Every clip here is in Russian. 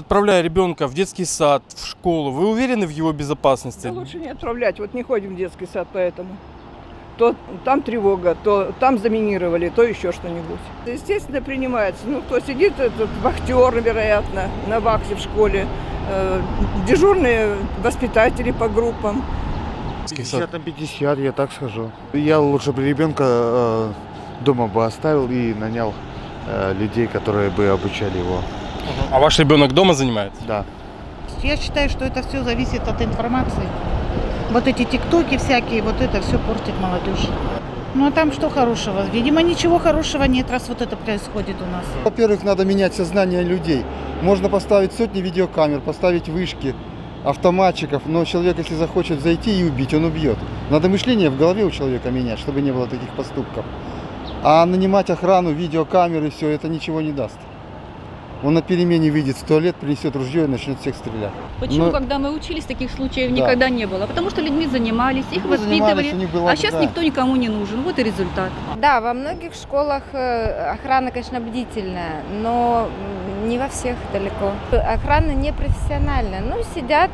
Отправляя ребенка в детский сад, в школу, вы уверены в его безопасности? Да лучше не отправлять. Вот не ходим в детский сад, поэтому. То там тревога, то там заминировали, то еще что-нибудь. Естественно, принимается. Ну, кто сидит, этот вахтер, вероятно, на вахте в школе, дежурные воспитатели по группам. 50 на 50, я так скажу. Я лучше бы ребенка дома бы оставил и нанял людей, которые бы обучали его. А ваш ребенок дома занимается? Да. Я считаю, что это все зависит от информации. Вот эти тиктоки всякие, вот это все портит молодежь. Ну а там что хорошего? Видимо, ничего хорошего нет, раз вот это происходит у нас. Во-первых, надо менять сознание людей. Можно поставить сотни видеокамер, поставить вышки, автоматчиков, но человек, если захочет зайти и убить, он убьет. Надо мышление в голове у человека менять, чтобы не было таких поступков. А нанимать охрану, видеокамеры, все, это ничего не даст. Он на перемене выйдет в туалет, принесет ружье и начнет всех стрелять. Почему, когда мы учились, таких случаев никогда не было? Потому что людьми занимались, их воспитывали, была, а сейчас никто никому не нужен. Вот и результат. Да, во многих школах охрана, конечно, бдительная, но не во всех далеко. Охрана непрофессиональная. Ну, сидят,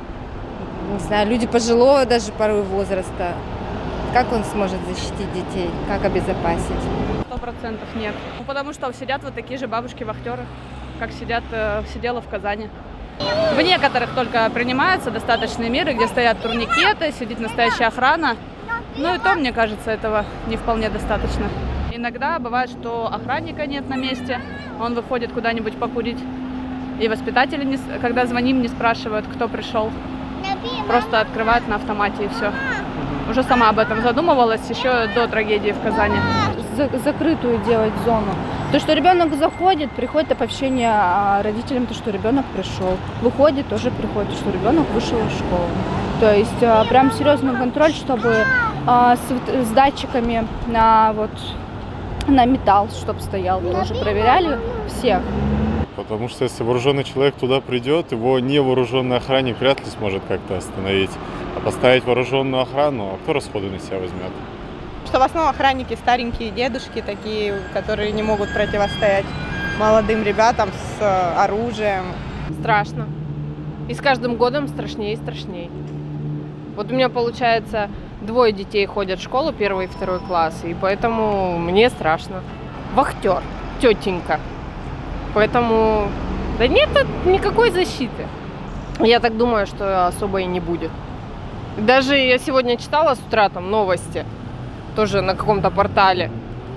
не знаю, люди пожилого даже порой возраста. Как он сможет защитить детей? Как обезопасить? 100% нет. Ну, потому что сидят вот такие же бабушки-вахтеры, как сидела в Казани. В некоторых только принимаются достаточные меры, где стоят турникеты, сидит настоящая охрана. Ну и то, мне кажется, этого не вполне достаточно. Иногда бывает, что охранника нет на месте, он выходит куда-нибудь покурить. И воспитатели, когда звоним, не спрашивают, кто пришел. Просто открывают на автомате и все. Уже сама об этом задумывалась еще до трагедии в Казани. Закрытую делать зону. То, что ребенок заходит, приходит оповещение родителям, то, что ребенок пришел. Выходит, тоже приходит, то, что ребенок вышел из школы. То есть прям серьезный контроль, чтобы с датчиками на металл, чтобы стоял, тоже проверяли всех. Потому что если вооруженный человек туда придет, его невооруженный охранник вряд ли сможет как-то остановить. А поставить вооруженную охрану, а кто расходы на себя возьмет? Что в основном охранники старенькие дедушки такие, которые не могут противостоять молодым ребятам с оружием. Страшно. И с каждым годом страшнее и страшнее. Вот у меня, получается, 2 детей ходят в школу, 1 и 2 класс, и поэтому мне страшно. Вахтер, тетенька. Поэтому, да нет никакой защиты. Я так думаю, что особо и не будет. Даже я сегодня читала с утра там новости, тоже на каком-то портале,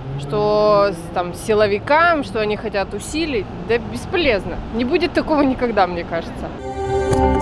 что там силовикам, что они хотят усилить. Да бесполезно. Не будет такого никогда, мне кажется.